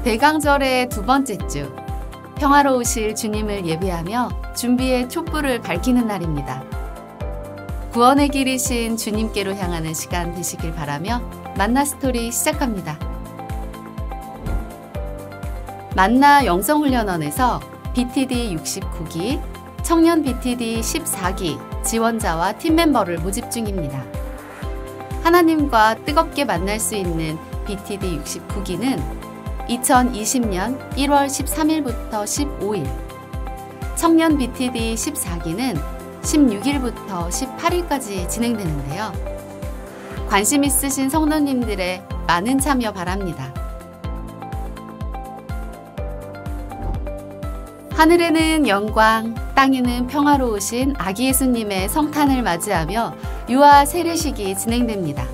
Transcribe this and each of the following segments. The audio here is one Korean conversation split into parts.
대강절의 두 번째 주, 평화로우실 주님을 예배하며 준비의 촛불을 밝히는 날입니다. 구원의 길이신 주님께로 향하는 시간 되시길 바라며 만나 스토리 시작합니다. 만나 영성훈련원에서 BTD 69기, 청년 BTD 14기 지원자와 팀멤버를 모집 중입니다. 하나님과 뜨겁게 만날 수 있는 BTD 69기는 2020년 1월 13일부터 15일, 청년 BTD 14기는 16일부터 18일까지 진행되는데요. 관심 있으신 성도님들의 많은 참여 바랍니다. 하늘에는 영광, 땅에는 평화로우신 아기 예수님의 성탄을 맞이하며 유아 세례식이 진행됩니다.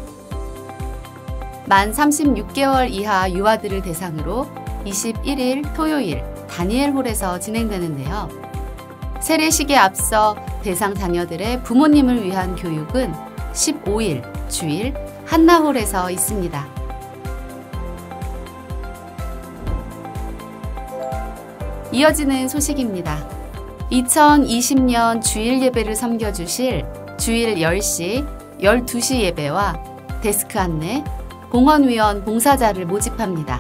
만 36개월 이하 유아들을 대상으로 21일 토요일 다니엘홀에서 진행되는데요. 세례식에 앞서 대상 자녀들의 부모님을 위한 교육은 15일 주일 한나홀에서 있습니다. 이어지는 소식입니다. 2020년 주일 예배를 섬겨주실 주일 10시, 12시 예배와 데스크 안내, 봉헌위원 봉사자를 모집합니다.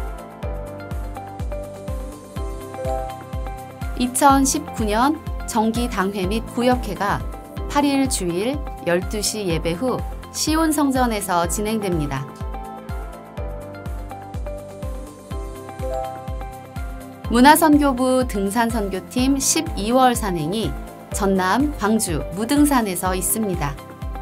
2019년 정기 당회 및 구역회가 8일 주일 12시 예배 후 시온 성전에서 진행됩니다. 문화선교부 등산선교팀 12월 산행이 전남, 광주, 무등산에서 있습니다.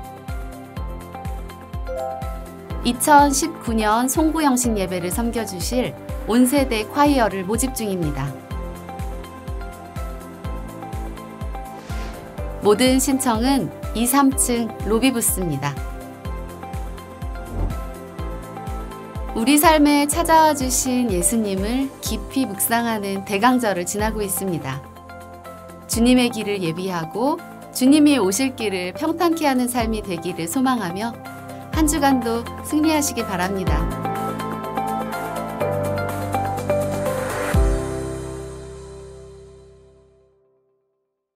2019년 송구영신 예배를 섬겨주실 온세대 콰이어를 모집 중입니다. 모든 신청은 2, 3층 로비 부스입니다. 우리 삶에 찾아와 주신 예수님을 깊이 묵상하는 대강절을 지나고 있습니다. 주님의 길을 예비하고 주님이 오실 길을 평탄케 하는 삶이 되기를 소망하며 한 주간도 승리하시기 바랍니다.